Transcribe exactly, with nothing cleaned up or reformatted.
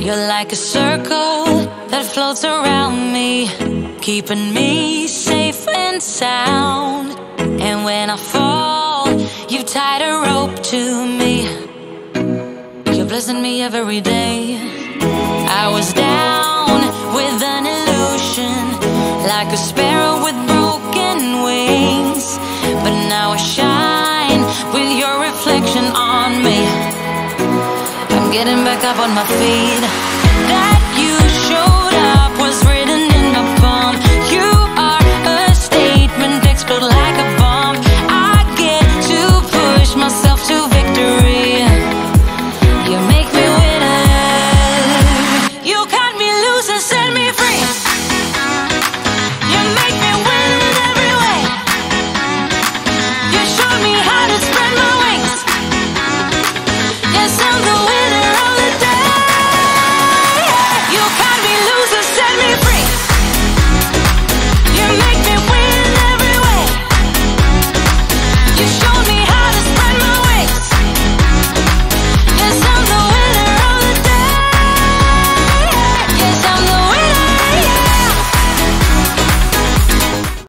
You're like a circle that floats around me, keeping me safe and sound. And when I fall, you tied a rope to me. You're blessing me every day. I was down with an illusion, like a sparrow with broken wings, but now I shine with your reflection on me. I'm getting back up on my feet. That you